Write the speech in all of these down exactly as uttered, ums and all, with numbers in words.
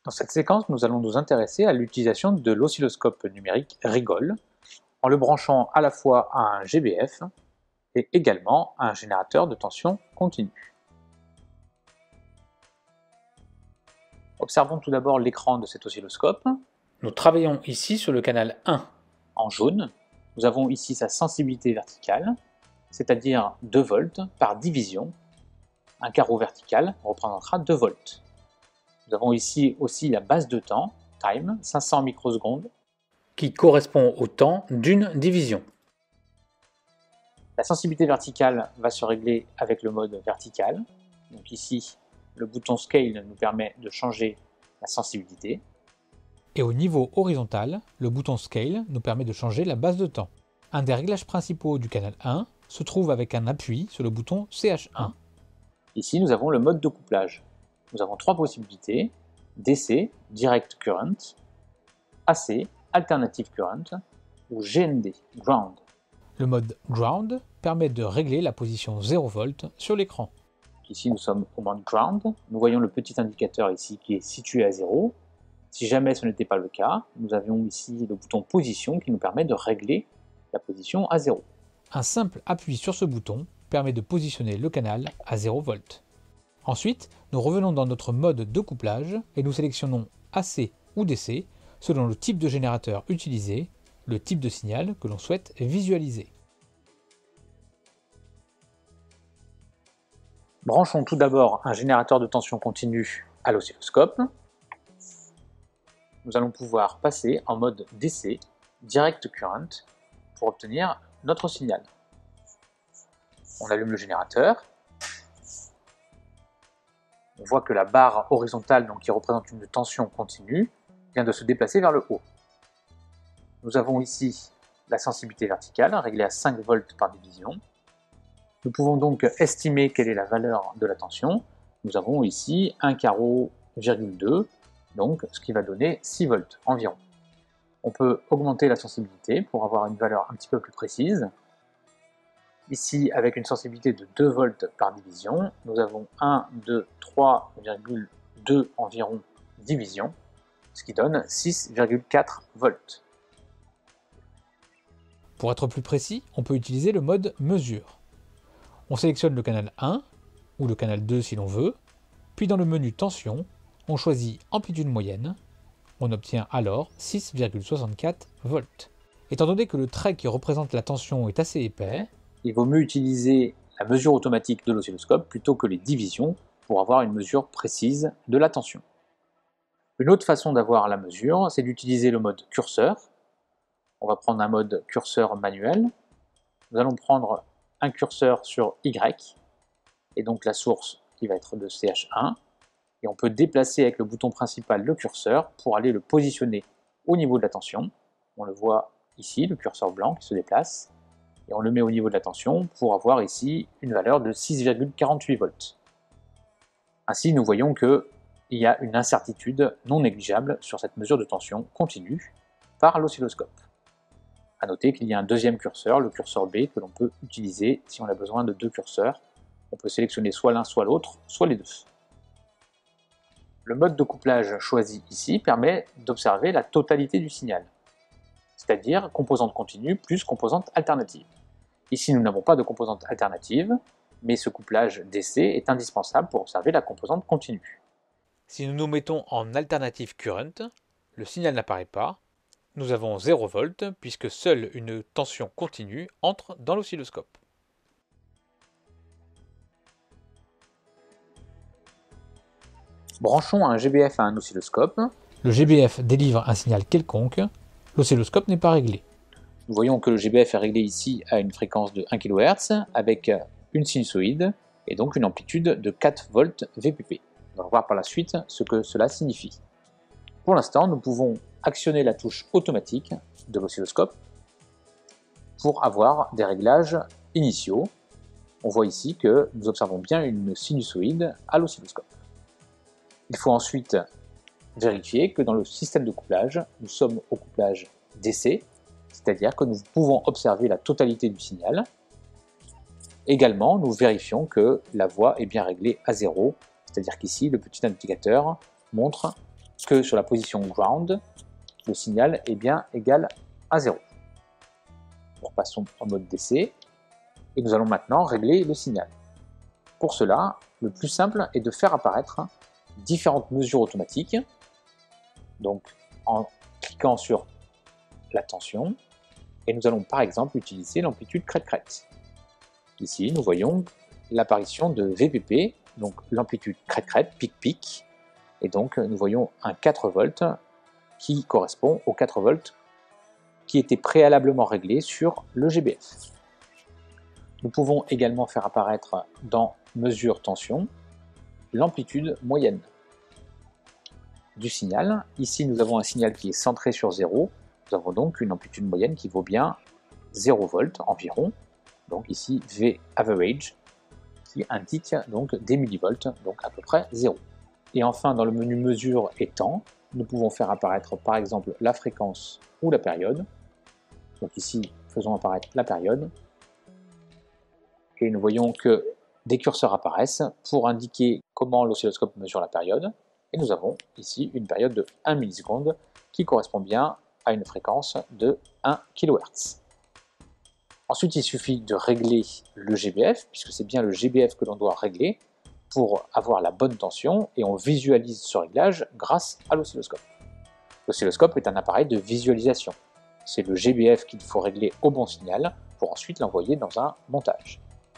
Dans cette séquence, nous allons nous intéresser à l'utilisation de l'oscilloscope numérique Rigol en le branchant à la fois à un G B F et également à un générateur de tension continue. Observons tout d'abord l'écran de cet oscilloscope. Nous travaillons ici sur le canal un. En jaune, nous avons ici sa sensibilité verticale, c'est-à-dire deux volts par division. Un carreau vertical représentera deux volts. Nous avons ici aussi la base de temps, time, cinq cents microsecondes, qui correspond au temps d'une division. La sensibilité verticale va se régler avec le mode vertical. Donc ici, le bouton Scale nous permet de changer la sensibilité. Et au niveau horizontal, le bouton Scale nous permet de changer la base de temps. Un des réglages principaux du canal un se trouve avec un appui sur le bouton C H un. Ici, nous avons le mode de couplage. Nous avons trois possibilités: D C, Direct Current, A C, Alternative Current, ou G N D, Ground. Le mode Ground permet de régler la position zéro volt sur l'écran. Ici, nous sommes au mode Ground. Nous voyons le petit indicateur ici qui est situé à zéro. Si jamais ce n'était pas le cas, nous avions ici le bouton Position qui nous permet de régler la position à zéro. Un simple appui sur ce bouton permet de positionner le canal à zéro volt. Ensuite, nous revenons dans notre mode de couplage et nous sélectionnons A C ou D C selon le type de générateur utilisé, le type de signal que l'on souhaite visualiser. Branchons tout d'abord un générateur de tension continue à l'oscilloscope. Nous allons pouvoir passer en mode D C, Direct Current, pour obtenir notre signal. On allume le générateur. On voit que la barre horizontale, donc qui représente une tension continue, vient de se déplacer vers le haut. Nous avons ici la sensibilité verticale, réglée à cinq volts par division. Nous pouvons donc estimer quelle est la valeur de la tension. Nous avons ici un carreau virgule deux, donc ce qui va donner six volts environ. On peut augmenter la sensibilité pour avoir une valeur un petit peu plus précise. Ici, avec une sensibilité de deux volts par division, nous avons un, deux, trois virgule deux environ divisions, ce qui donne six virgule quatre volts. Pour être plus précis, on peut utiliser le mode mesure. On sélectionne le canal un, ou le canal deux si l'on veut, puis dans le menu tension, on choisit amplitude moyenne, on obtient alors six virgule soixante-quatre volts. Étant donné que le trait qui représente la tension est assez épais, il vaut mieux utiliser la mesure automatique de l'oscilloscope plutôt que les divisions pour avoir une mesure précise de la tension. Une autre façon d'avoir la mesure, c'est d'utiliser le mode curseur. On va prendre un mode curseur manuel. Nous allons prendre un curseur sur Y, et donc la source qui va être de C H un, et on peut déplacer avec le bouton principal le curseur pour aller le positionner au niveau de la tension. On le voit ici, le curseur blanc qui se déplace, et on le met au niveau de la tension pour avoir ici une valeur de six virgule quarante-huit volts. Ainsi, nous voyons qu'il y a une incertitude non négligeable sur cette mesure de tension continue par l'oscilloscope. A noter qu'il y a un deuxième curseur, le curseur B, que l'on peut utiliser si on a besoin de deux curseurs. On peut sélectionner soit l'un, soit l'autre, soit les deux. Le mode de couplage choisi ici permet d'observer la totalité du signal, c'est-à-dire composante continue plus composante alternative. Ici, nous n'avons pas de composante alternative, mais ce couplage D C est indispensable pour observer la composante continue. Si nous nous mettons en alternative current, le signal n'apparaît pas. Nous avons zéro volt puisque seule une tension continue entre dans l'oscilloscope. Branchons un G B F à un oscilloscope. Le G B F délivre un signal quelconque, l'oscilloscope n'est pas réglé. Nous voyons que le G B F est réglé ici à une fréquence de un kilohertz avec une sinusoïde et donc une amplitude de quatre volts V P P. On va voir par la suite ce que cela signifie. Pour l'instant, nous pouvons actionner la touche automatique de l'oscilloscope pour avoir des réglages initiaux. On voit ici que nous observons bien une sinusoïde à l'oscilloscope. Il faut ensuite vérifier que dans le système de couplage, nous sommes au couplage D C, c'est-à-dire que nous pouvons observer la totalité du signal. Également, nous vérifions que la voix est bien réglée à zéro, c'est-à-dire qu'ici, le petit indicateur montre que sur la position ground, le signal est bien égal à zéro. Nous repassons en mode D C et nous allons maintenant régler le signal. Pour cela, le plus simple est de faire apparaître différentes mesures automatiques. Donc en cliquant sur la tension, et nous allons par exemple utiliser l'amplitude crête-crête. Ici, nous voyons l'apparition de V P P, donc l'amplitude crête-crête, pic-pic, et donc nous voyons un quatre volts qui correspond aux quatre volts qui étaient préalablement réglés sur le G B F. Nous pouvons également faire apparaître dans mesure tension l'amplitude moyenne du signal. Ici, nous avons un signal qui est centré sur zéro. Nous avons donc une amplitude moyenne qui vaut bien zéro volts environ. Donc ici, V average, qui indique donc des millivolts, donc à peu près zéro. Et enfin, dans le menu mesure et temps, nous pouvons faire apparaître par exemple la fréquence ou la période. Donc ici, faisons apparaître la période. Et nous voyons que des curseurs apparaissent pour indiquer comment l'oscilloscope mesure la période. Et nous avons ici une période de un milliseconde qui correspond bien à une fréquence de un kilohertz. Ensuite, il suffit de régler le G B F, puisque c'est bien le G B F que l'on doit régler pour avoir la bonne tension, et on visualise ce réglage grâce à l'oscilloscope. L'oscilloscope est un appareil de visualisation. C'est le G B F qu'il faut régler au bon signal pour ensuite l'envoyer dans un montage.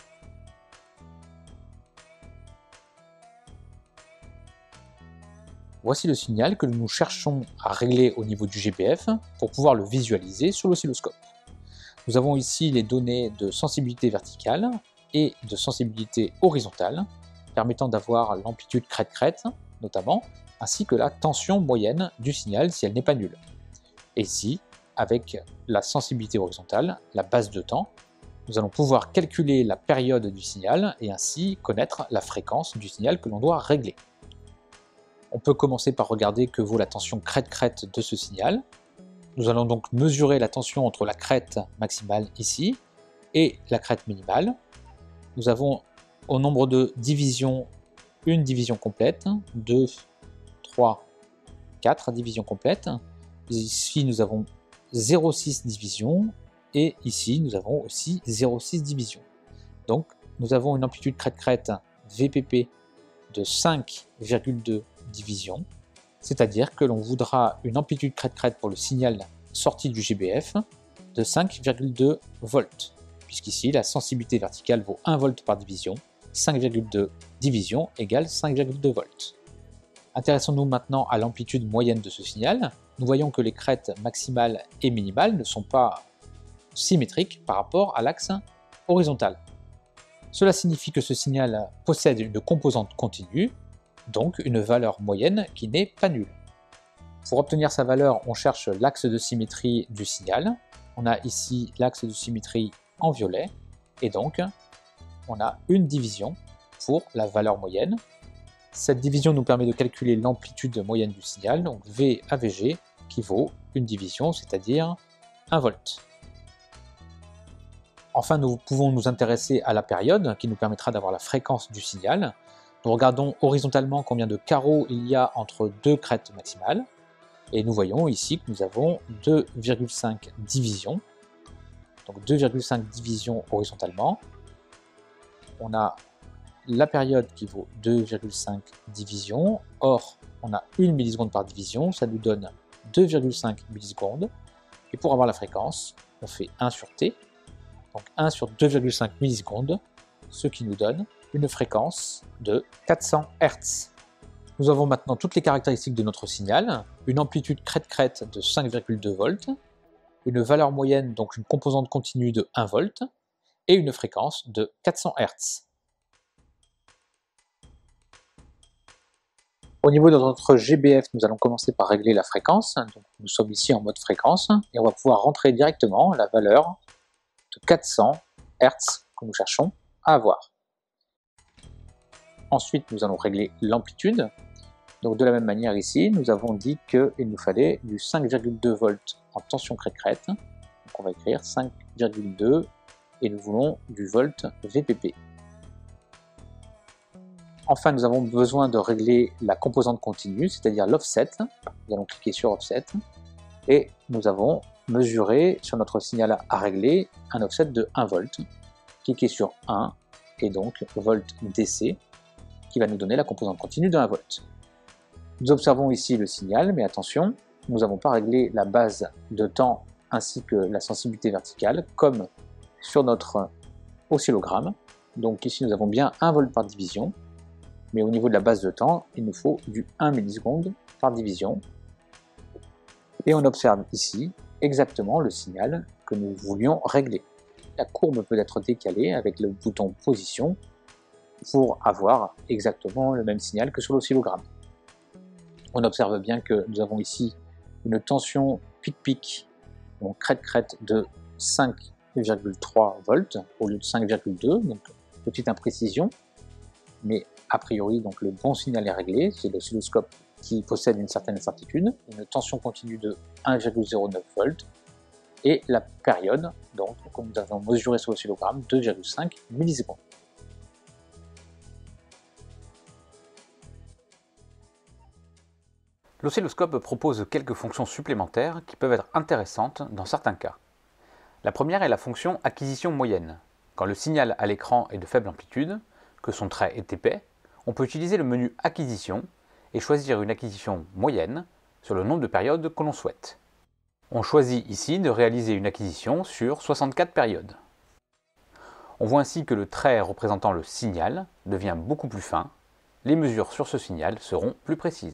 Voici le signal que nous cherchons à régler au niveau du G B F pour pouvoir le visualiser sur l'oscilloscope. Nous avons ici les données de sensibilité verticale et de sensibilité horizontale, permettant d'avoir l'amplitude crête-crête notamment, ainsi que la tension moyenne du signal si elle n'est pas nulle. Et ici, avec la sensibilité horizontale, la base de temps, nous allons pouvoir calculer la période du signal et ainsi connaître la fréquence du signal que l'on doit régler. On peut commencer par regarder que vaut la tension crête-crête de ce signal. Nous allons donc mesurer la tension entre la crête maximale ici et la crête minimale. Nous avons au nombre de divisions une division complète, deux, trois, quatre divisions complètes. Ici nous avons zéro virgule six divisions et ici nous avons aussi zéro virgule six divisions. Donc nous avons une amplitude crête-crête V P P de cinq virgule deux divisions, c'est-à-dire que l'on voudra une amplitude crête-crête pour le signal sorti du G B F de cinq virgule deux volts, puisqu'ici la sensibilité verticale vaut un volt par division, cinq virgule deux divisions égale cinq virgule deux volts. Intéressons-nous maintenant à l'amplitude moyenne de ce signal. Nous voyons que les crêtes maximales et minimales ne sont pas symétriques par rapport à l'axe horizontal. Cela signifie que ce signal possède une composante continue, donc une valeur moyenne qui n'est pas nulle. Pour obtenir sa valeur, on cherche l'axe de symétrie du signal. On a ici l'axe de symétrie en violet, et donc on a une division pour la valeur moyenne. Cette division nous permet de calculer l'amplitude moyenne du signal, donc V A V G, qui vaut une division, c'est-à-dire un volt. Enfin, nous pouvons nous intéresser à la période, qui nous permettra d'avoir la fréquence du signal. Nous regardons horizontalement combien de carreaux il y a entre deux crêtes maximales, et nous voyons ici que nous avons deux virgule cinq divisions, donc deux virgule cinq divisions horizontalement. On a la période qui vaut deux virgule cinq divisions, or on a une milliseconde par division, ça nous donne deux virgule cinq millisecondes, et pour avoir la fréquence, on fait un sur T, donc un sur deux virgule cinq millisecondes, ce qui nous donne une fréquence de quatre cents hertz. Nous avons maintenant toutes les caractéristiques de notre signal, une amplitude crête-crête de cinq virgule deux volts, une valeur moyenne, donc une composante continue de un volt, et une fréquence de quatre cents hertz. Au niveau de notre G B F, nous allons commencer par régler la fréquence. Donc, nous sommes ici en mode fréquence, et on va pouvoir rentrer directement la valeur de quatre cents hertz que nous cherchons à avoir. Ensuite, nous allons régler l'amplitude. Donc de la même manière ici, nous avons dit qu'il nous fallait du cinq virgule deux volts en tension crête-crête. Donc on va écrire cinq virgule deux et nous voulons du volt V P P. Enfin, nous avons besoin de régler la composante continue, c'est-à-dire l'offset. Nous allons cliquer sur Offset et nous avons mesuré sur notre signal à régler un offset de un volt. Cliquez sur un et donc volt D C qui va nous donner la composante continue de un volt. Nous observons ici le signal, mais attention, nous n'avons pas réglé la base de temps ainsi que la sensibilité verticale comme sur notre oscillogramme. Donc ici nous avons bien un volt par division, mais au niveau de la base de temps, il nous faut du un milliseconde par division. Et on observe ici exactement le signal que nous voulions régler. La courbe peut être décalée avec le bouton position pour avoir exactement le même signal que sur l'oscillogramme. On observe bien que nous avons ici une tension pic-pic, donc crête-crête de cinq virgule trois volts au lieu de cinq virgule deux, donc petite imprécision, mais a priori donc le bon signal est réglé, c'est l'oscilloscope qui possède une certaine certitude, une tension continue de un virgule zéro neuf volts, et la période, donc comme nous avons mesuré sur l'oscillogramme, deux virgule cinq millisecondes. L'oscilloscope propose quelques fonctions supplémentaires qui peuvent être intéressantes dans certains cas. La première est la fonction acquisition moyenne. Quand le signal à l'écran est de faible amplitude, que son trait est épais, on peut utiliser le menu acquisition et choisir une acquisition moyenne sur le nombre de périodes que l'on souhaite. On choisit ici de réaliser une acquisition sur soixante-quatre périodes. On voit ainsi que le trait représentant le signal devient beaucoup plus fin. Les mesures sur ce signal seront plus précises.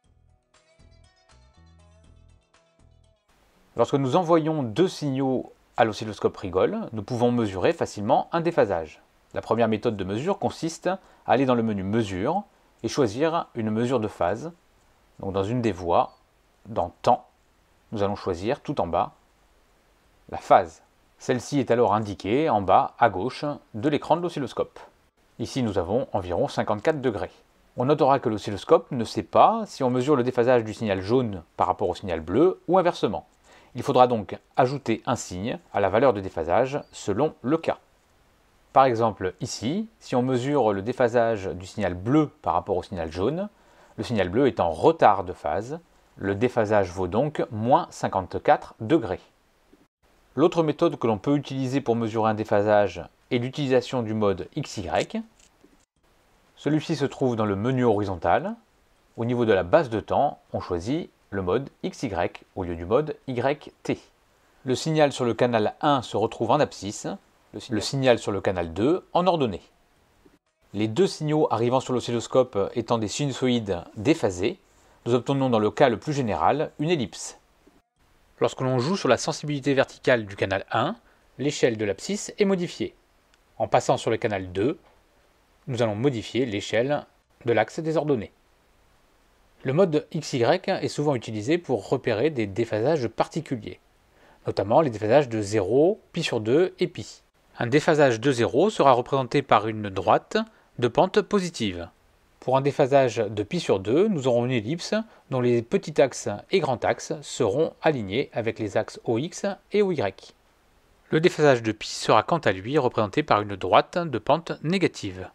Lorsque nous envoyons deux signaux à l'oscilloscope Rigol, nous pouvons mesurer facilement un déphasage. La première méthode de mesure consiste à aller dans le menu Mesure et choisir une mesure de phase. Donc dans une des voies, dans Temps, nous allons choisir tout en bas la phase. Celle-ci est alors indiquée en bas à gauche de l'écran de l'oscilloscope. Ici nous avons environ cinquante-quatre degrés. On notera que l'oscilloscope ne sait pas si on mesure le déphasage du signal jaune par rapport au signal bleu ou inversement. Il faudra donc ajouter un signe à la valeur de déphasage selon le cas. Par exemple ici, si on mesure le déphasage du signal bleu par rapport au signal jaune, le signal bleu est en retard de phase, le déphasage vaut donc moins cinquante-quatre degrés. L'autre méthode que l'on peut utiliser pour mesurer un déphasage est l'utilisation du mode X Y. Celui-ci se trouve dans le menu horizontal. Au niveau de la base de temps, on choisit le mode X Y au lieu du mode Y T. Le signal sur le canal un se retrouve en abscisse, le signal, le signal sur le canal deux en ordonnée. Les deux signaux arrivant sur l'oscilloscope étant des sinusoïdes déphasés, nous obtenons dans le cas le plus général une ellipse. Lorsque l'on joue sur la sensibilité verticale du canal un, l'échelle de l'abscisse est modifiée. En passant sur le canal deux, nous allons modifier l'échelle de l'axe des ordonnées. Le mode X Y est souvent utilisé pour repérer des déphasages particuliers, notamment les déphasages de zéro, pi sur deux et pi. Un déphasage de zéro sera représenté par une droite de pente positive. Pour un déphasage de pi sur deux, nous aurons une ellipse dont les petits axes et grands axes seront alignés avec les axes O X et O Y. Le déphasage de pi sera quant à lui représenté par une droite de pente négative.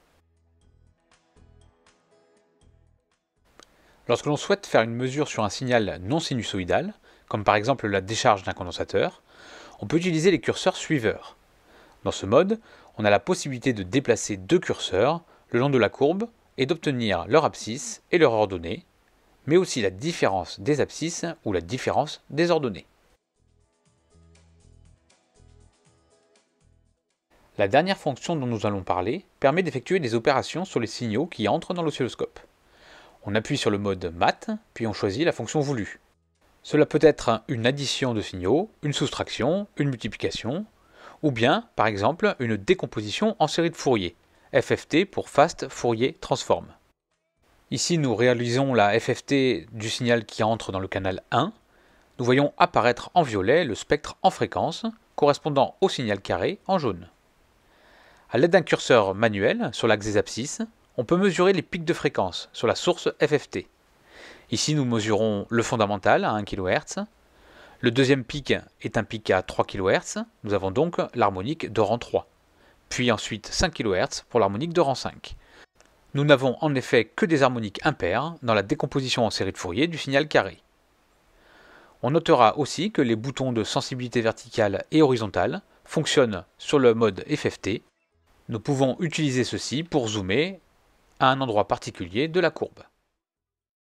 Lorsque l'on souhaite faire une mesure sur un signal non sinusoïdal, comme par exemple la décharge d'un condensateur, on peut utiliser les curseurs suiveurs. Dans ce mode, on a la possibilité de déplacer deux curseurs le long de la courbe et d'obtenir leur abscisse et leur ordonnée, mais aussi la différence des abscisses ou la différence des ordonnées. La dernière fonction dont nous allons parler permet d'effectuer des opérations sur les signaux qui entrent dans l'oscilloscope. On appuie sur le mode Math, puis on choisit la fonction voulue. Cela peut être une addition de signaux, une soustraction, une multiplication, ou bien, par exemple, une décomposition en série de Fourier, F F T pour Fast Fourier Transform. Ici, nous réalisons la F F T du signal qui entre dans le canal un. Nous voyons apparaître en violet le spectre en fréquence, correspondant au signal carré en jaune. À l'aide d'un curseur manuel sur l'axe des abscisses, on peut mesurer les pics de fréquence sur la source F F T. Ici, nous mesurons le fondamental à un kilohertz. Le deuxième pic est un pic à trois kilohertz. Nous avons donc l'harmonique de rang trois. Puis ensuite cinq kilohertz pour l'harmonique de rang cinq. Nous n'avons en effet que des harmoniques impaires dans la décomposition en série de Fourier du signal carré. On notera aussi que les boutons de sensibilité verticale et horizontale fonctionnent sur le mode F F T. Nous pouvons utiliser ceci pour zoomer à un endroit particulier de la courbe.